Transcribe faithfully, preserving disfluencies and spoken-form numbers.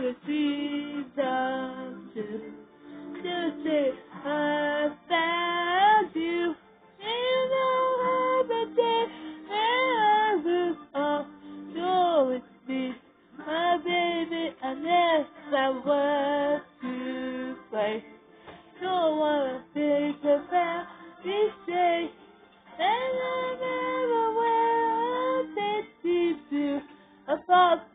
the season to to say I found you. You know every day I was all yours, me, my baby. I never was to play. Don't wanna think about this day. And I never will take you to a